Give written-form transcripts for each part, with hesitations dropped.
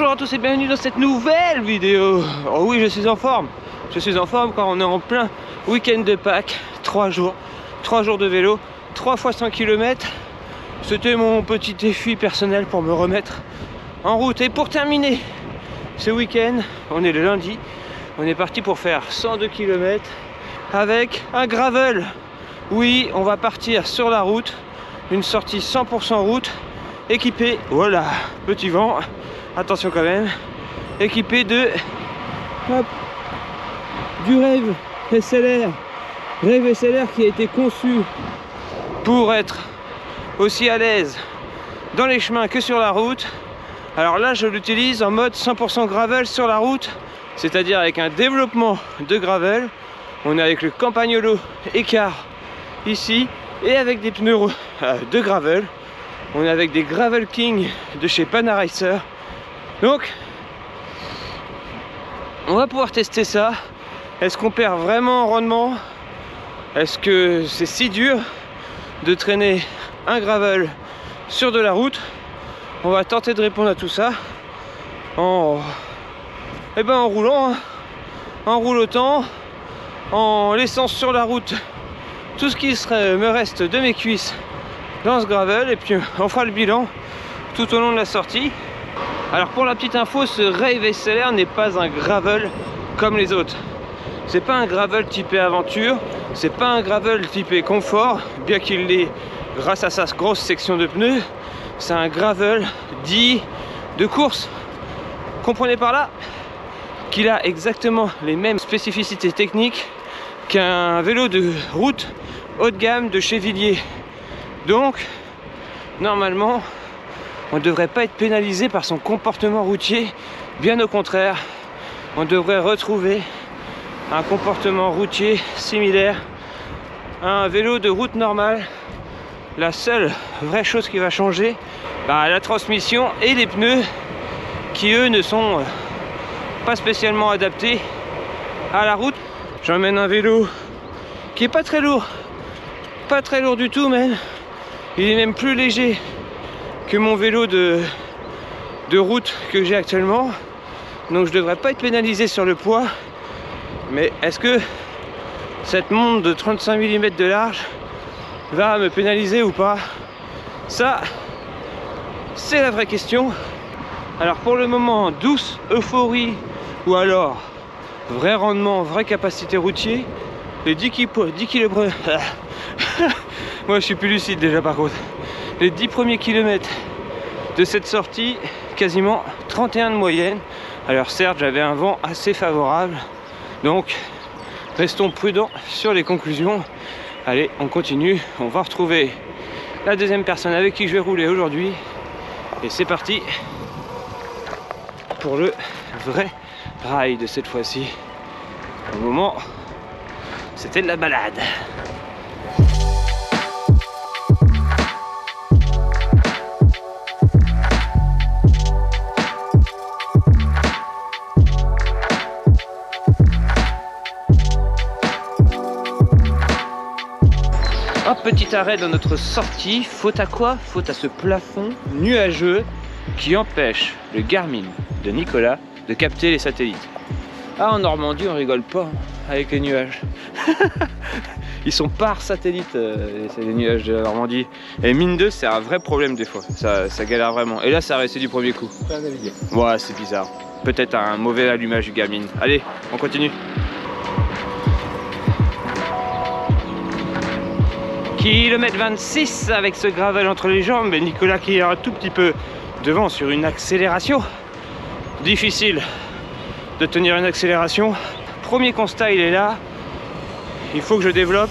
Bonjour à tous et bienvenue dans cette nouvelle vidéo. Oh oui, je suis en forme. Je suis en forme quand on est en plein week-end de Pâques. 3 jours de vélo, 3 fois 100 km. C'était mon petit défi personnel pour me remettre en route. Et pour terminer ce week-end, on est le lundi. On est parti pour faire 102 km avec un gravel. Oui, on va partir sur la route. Une sortie 100% route. Équipé, voilà, petit vent. Attention quand même. Équipé de... Hop, du Rave SLR. Rave SLR qui a été conçu pour être aussi à l'aise dans les chemins que sur la route. Alors là, je l'utilise en mode 100% gravel sur la route, c'est-à-dire avec un développement de gravel. On est avec le Campagnolo Écart ici et avec des pneus de gravel. On est avec des Gravel King de chez Panaracer. Donc, on va pouvoir tester ça. Est-ce qu'on perd vraiment en rendement? Est-ce que c'est si dur de traîner un gravel sur de la route? On va tenter de répondre à tout ça en roulant, en roulotant, en laissant sur la route tout ce qui me reste de mes cuisses dans ce gravel, et puis on fera le bilan tout au long de la sortie. Alors pour la petite info, ce Rave SLR n'est pas un gravel comme les autres. C'est pas un gravel typé aventure, c'est pas un gravel typé confort, bien qu'il l'ait grâce à sa grosse section de pneus. C'est un gravel dit de course. Comprenez par là qu'il a exactement les mêmes spécificités techniques qu'un vélo de route haut de gamme de chez Villiers. Donc, normalement, on ne devrait pas être pénalisé par son comportement routier. Bien au contraire, on devrait retrouver un comportement routier similaire à un vélo de route normale. La seule vraie chose qui va changer, la transmission et les pneus qui eux ne sont pas spécialement adaptés à la route. J'emmène un vélo qui est pas très lourd du tout même. Il est même plus léger que mon vélo de route que j'ai actuellement. Donc je devrais pas être pénalisé sur le poids. Mais est-ce que cette montre de 35 mm de large va me pénaliser ou pas? Ça, c'est la vraie question. Alors pour le moment, douce euphorie ou alors vrai rendement, vraie capacité routier. Les 10 km. Moi je suis plus lucide déjà par contre. Les 10 premiers kilomètres de cette sortie, quasiment 31 de moyenne. Alors certes, j'avais un vent assez favorable. Donc restons prudents sur les conclusions. Allez, on continue. On va retrouver la deuxième personne avec qui je vais rouler aujourd'hui. Et c'est parti pour le vrai ride cette fois-ci. Au moment, c'était de la balade. Un petit arrêt dans notre sortie. Faute à quoi? Faute à ce plafond nuageux qui empêche le Garmin de Nicolas de capter les satellites. Ah, en Normandie, on rigole pas avec les nuages. Ils sont par satellite, les nuages de la Normandie. Et mine de, c'est un vrai problème des fois. Ça galère vraiment. Et là, ça a réussi du premier coup. Ouais, c'est bizarre. Peut-être un mauvais allumage du Garmin. Allez, on continue. Kilomètre 26 avec ce gravel entre les jambes et Nicolas qui est un tout petit peu devant sur une accélération. Difficile de tenir une accélération. Premier constat, il est là. Il faut que je développe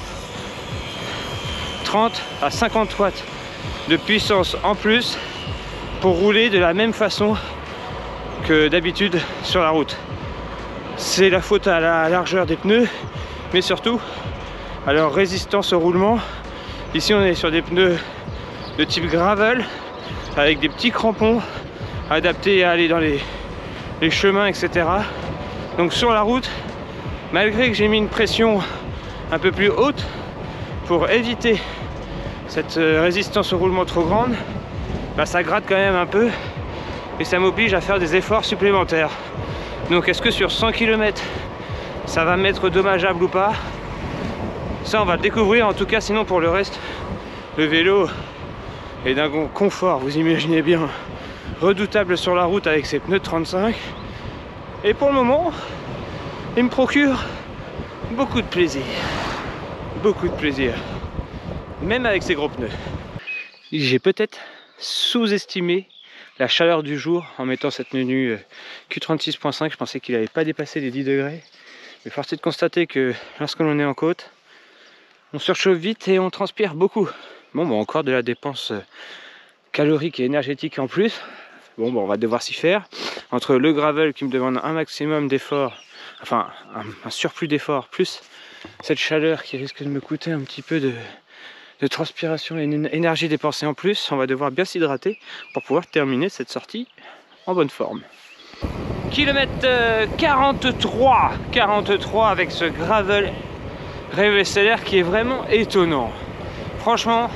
30 à 50 watts de puissance en plus pour rouler de la même façon que d'habitude sur la route. C'est la faute à la largeur des pneus, mais surtout à leur résistance au roulement. Ici on est sur des pneus de type gravel avec des petits crampons adaptés à aller dans les chemins, etc. Donc sur la route, malgré que j'ai mis une pression un peu plus haute pour éviter cette résistance au roulement trop grande, ça gratte quand même un peu. et ça m'oblige à faire des efforts supplémentaires. Donc est-ce que sur 100 km ça va m'être dommageable ou pas? Ça on va le découvrir. En tout cas, sinon pour le reste, le vélo est d'un confort, vous imaginez bien, redoutable sur la route avec ses pneus de 35. Et pour le moment, il me procure beaucoup de plaisir. Beaucoup de plaisir. Même avec ces gros pneus. J'ai peut-être sous-estimé la chaleur du jour en mettant cette tenue Q36.5. Je pensais qu'il n'avait pas dépassé les 10 degrés. Mais force est de constater que lorsque l'on est en côte, on surchauffe vite et on transpire beaucoup. Bon, encore de la dépense calorique et énergétique en plus. Bon, on va devoir s'y faire. Entre le gravel qui me demande un maximum d'efforts, enfin un surplus d'efforts, plus cette chaleur qui risque de me coûter un petit peu de transpiration et une énergie dépensée en plus, on va devoir bien s'hydrater pour pouvoir terminer cette sortie en bonne forme. Kilomètre 43 avec ce gravel Rêve SLR qui est vraiment étonnant. Franchement,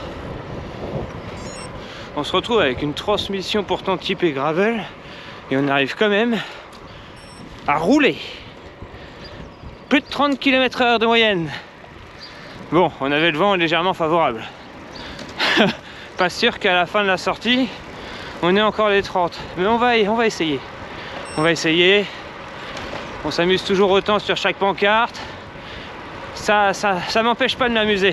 on se retrouve avec une transmission pourtant typée gravel et on arrive quand même à rouler. Plus de 30 km/h de moyenne. Bon, on avait le vent légèrement favorable. Pas sûr qu'à la fin de la sortie, on ait encore les 30. Mais on va essayer. On va essayer. On s'amuse toujours autant sur chaque pancarte. Ça m'empêche pas de m'amuser.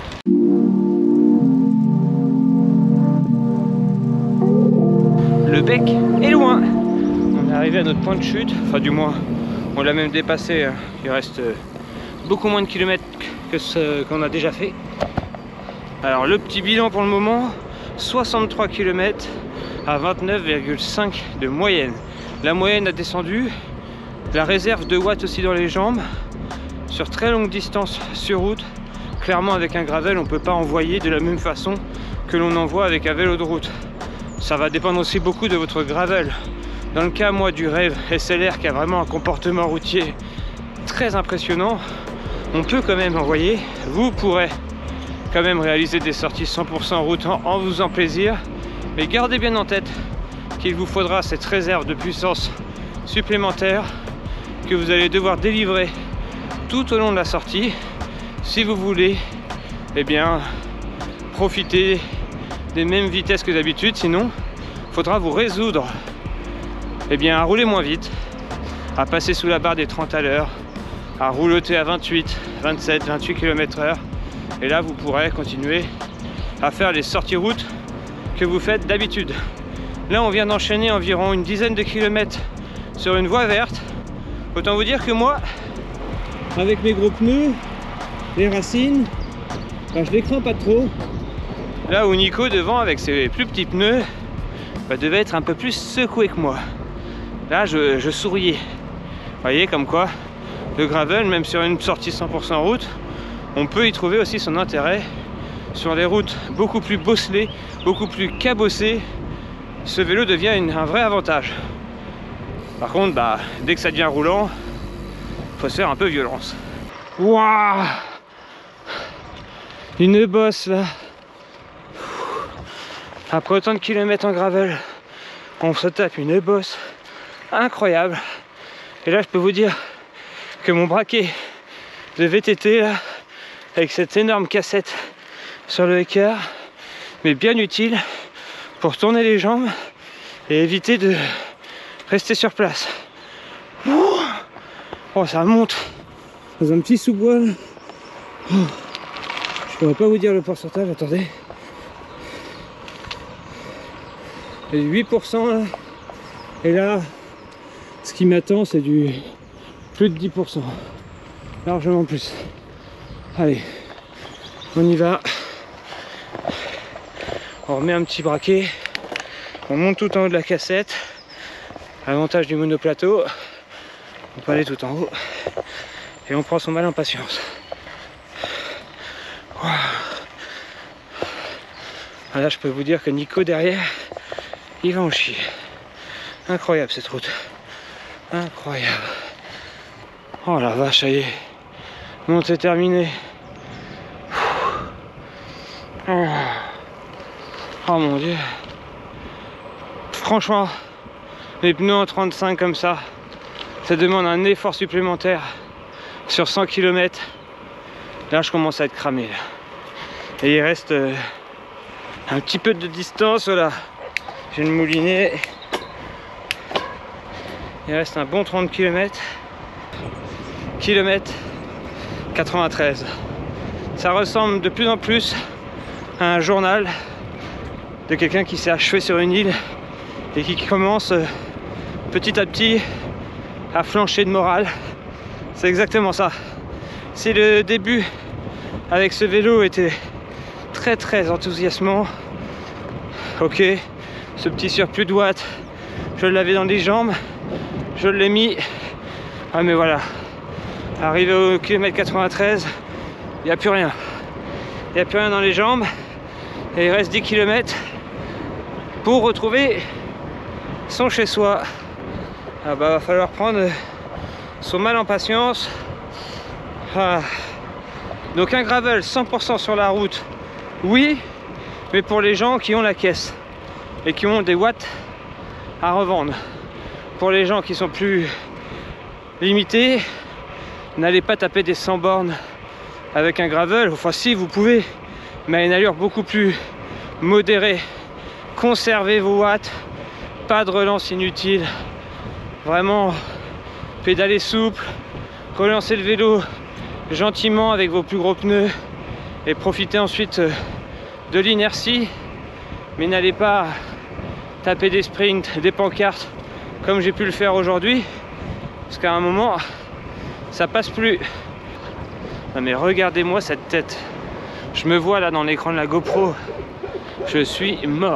Le bec est loin. On est arrivé à notre point de chute. Enfin, du moins, on l'a même dépassé. Il reste beaucoup moins de kilomètres que ce qu'on a déjà fait. Alors, le petit bilan pour le moment, 63 km à 29,5 de moyenne. La moyenne a descendu. La réserve de watts aussi dans les jambes. Sur très longue distance sur route, clairement avec un gravel, on ne peut pas envoyer de la même façon que l'on envoie avec un vélo de route. Ça va dépendre aussi beaucoup de votre gravel. Dans le cas, moi, du Rêve SLR qui a vraiment un comportement routier très impressionnant, on peut quand même envoyer. Vous pourrez quand même réaliser des sorties 100% route en vous faisant plaisir. Mais gardez bien en tête qu'il vous faudra cette réserve de puissance supplémentaire que vous allez devoir délivrer tout au long de la sortie si vous voulez profiter des mêmes vitesses que d'habitude. Sinon il faudra vous résoudre à rouler moins vite, à passer sous la barre des 30 à l'heure, à rouloter à 28, 27, 28 km/h, et là vous pourrez continuer à faire les sorties route que vous faites d'habitude. Là on vient d'enchaîner environ une dizaine de kilomètres sur une voie verte. Autant vous dire que moi, avec mes gros pneus, les racines, je les crains pas trop. Là où Nico devant avec ses plus petits pneus devait être un peu plus secoué que moi. Là je souriais. Vous voyez comme quoi le gravel, même sur une sortie 100% route, on peut y trouver aussi son intérêt. Sur les routes beaucoup plus bosselées, beaucoup plus cabossées, ce vélo devient un vrai avantage. Par contre, dès que ça devient roulant, faut se faire un peu violence. Waouh, une bosse là. Après autant de kilomètres en gravel, on se tape une bosse incroyable. Et là, je peux vous dire que mon braquet de VTT là, avec cette énorme cassette sur le écart, mais bien utile pour tourner les jambes et éviter de rester sur place. Oh, ça monte dans un petit sous-bois. Oh. Je pourrais pas vous dire le pourcentage, attendez. Il y a 8% là. Et là, ce qui m'attend, c'est du plus de 10%. Largement plus. Allez, on y va. On remet un petit braquet. On monte tout en haut de la cassette. L'avantage du monoplateau, on peut aller tout en haut. Et on prend son mal en patience. Wow. Là, je peux vous dire que Nico derrière, il va en chier. Incroyable cette route. Incroyable. Oh la vache, ça y est. Montée terminée. Oh mon dieu. Franchement, Les pneus en 35 comme ça demande un effort supplémentaire sur 100 km. Là je commence à être cramé là. Et il reste un petit peu de distance, voilà. J'ai le moulinet. Il reste un bon 30 km. Kilomètre 93. Ça ressemble de plus en plus à un journal de quelqu'un qui s'est achevé sur une île et qui commence petit à petit à flancher de morale. C'est exactement ça. Si le début avec ce vélo était très enthousiasmant, ok, ce petit surplus de watts, je l'avais dans les jambes, je l'ai mis, ah mais voilà, arrivé au kilomètre 93, il n'y a plus rien. Il n'y a plus rien dans les jambes et il reste 10 km pour retrouver son chez-soi. Ah bah va falloir prendre son mal en patience. Ah. Donc un gravel 100% sur la route, oui, mais pour les gens qui ont la caisse et qui ont des watts à revendre. Pour les gens qui sont plus limités, n'allez pas taper des 100 bornes avec un gravel, enfin si vous pouvez, mais à une allure beaucoup plus modérée. Conservez vos watts, pas de relance inutile, vraiment pédaler souple, relancer le vélo gentiment avec vos plus gros pneus et profitez ensuite de l'inertie, mais n'allez pas taper des sprints, des pancartes comme j'ai pu le faire aujourd'hui, parce qu'à un moment ça passe plus. Non mais regardez-moi cette tête, je me vois là dans l'écran de la GoPro, je suis mort.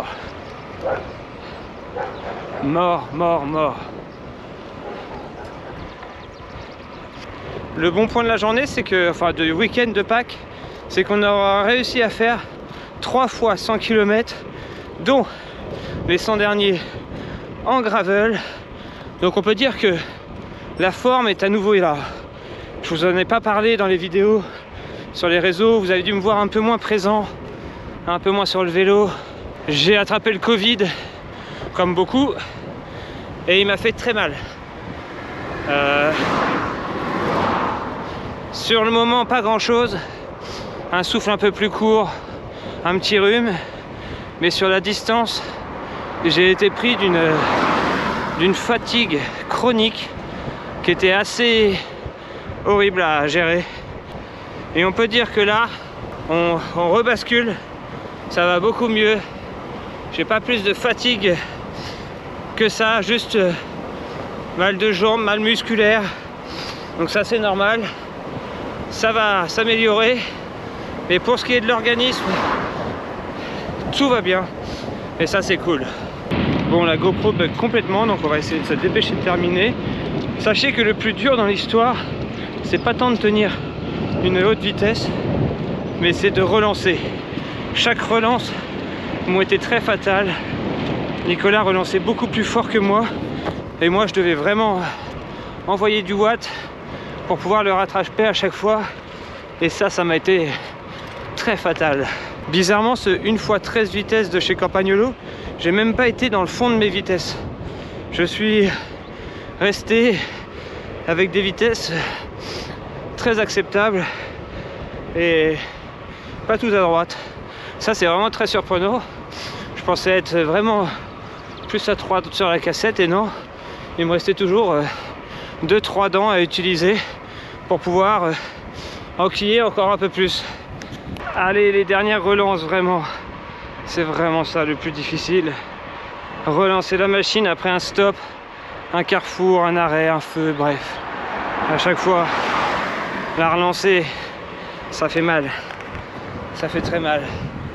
Mort. Le bon point de la journée, c'est que, enfin du week-end de Pâques, c'est qu'on aura réussi à faire 3 fois 100 km, dont les 100 derniers en gravel. Donc on peut dire que la forme est à nouveau là. Je vous en ai pas parlé dans les vidéos sur les réseaux, vous avez dû me voir un peu moins présent, un peu moins sur le vélo. J'ai attrapé le Covid, comme beaucoup, et il m'a fait très mal. Sur le moment, pas grand chose, un souffle un peu plus court, un petit rhume, mais sur la distance, j'ai été pris d'une fatigue chronique qui était assez horrible à gérer. Et on peut dire que là, on rebascule, ça va beaucoup mieux. J'ai pas plus de fatigue que ça, juste mal de jambes, mal musculaire. Donc ça c'est normal, ça va s'améliorer. Mais pour ce qui est de l'organisme, tout va bien. Et ça c'est cool. Bon, la GoPro bug complètement, donc on va essayer de se dépêcher de terminer. Sachez que le plus dur dans l'histoire, c'est pas tant de tenir une haute vitesse, mais c'est de relancer. Chaque relance m'ont été très fatales. Nicolas relançait beaucoup plus fort que moi, et moi je devais vraiment envoyer du watt pour pouvoir le rattraper à chaque fois, et ça m'a été très fatal. Bizarrement, ce 1x13 vitesses de chez Campagnolo, j'ai même pas été dans le fond de mes vitesses. Je suis resté avec des vitesses très acceptables et pas tout à droite. Ça c'est vraiment très surprenant. Je pensais être vraiment plus à 3 sur la cassette, et non, il me restait toujours 2-3 dents à utiliser pour pouvoir enquiller encore un peu plus. Allez, les dernières relances, vraiment, c'est vraiment ça le plus difficile. Relancer la machine après un stop, un carrefour, un arrêt, un feu, bref. À chaque fois, la relancer, ça fait mal. Ça fait très mal.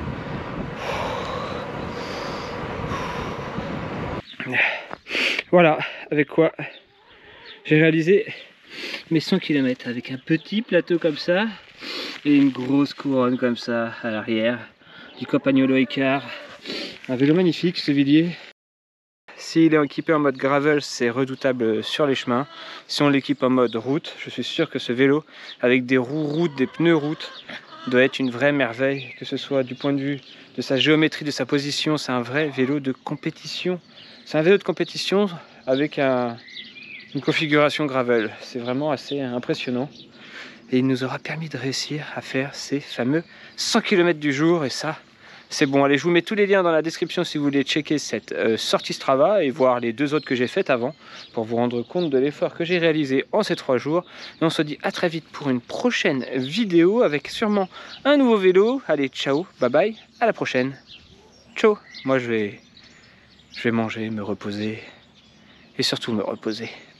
Voilà, avec quoi j'ai réalisé mes 100 km avec un petit plateau comme ça et une grosse couronne comme ça à l'arrière, du Campagnolo Icare, un vélo magnifique ce Villiers. S'il est équipé en mode gravel, c'est redoutable sur les chemins. Si on l'équipe en mode route, je suis sûr que ce vélo avec des roues route, des pneus route, doit être une vraie merveille, que ce soit du point de vue de sa géométrie, de sa position. C'est un vrai vélo de compétition. C'est un vélo de compétition avec une configuration gravel. C'est vraiment assez impressionnant. Et il nous aura permis de réussir à faire ces fameux 100 km du jour. Et ça, c'est bon. Allez, je vous mets tous les liens dans la description si vous voulez checker cette sortie Strava et voir les 2 autres que j'ai faites avant pour vous rendre compte de l'effort que j'ai réalisé en ces 3 jours. Et on se dit à très vite pour une prochaine vidéo avec sûrement un nouveau vélo. Allez, ciao, bye bye, à la prochaine. Ciao. Moi, je vais manger, me reposer et surtout me reposer.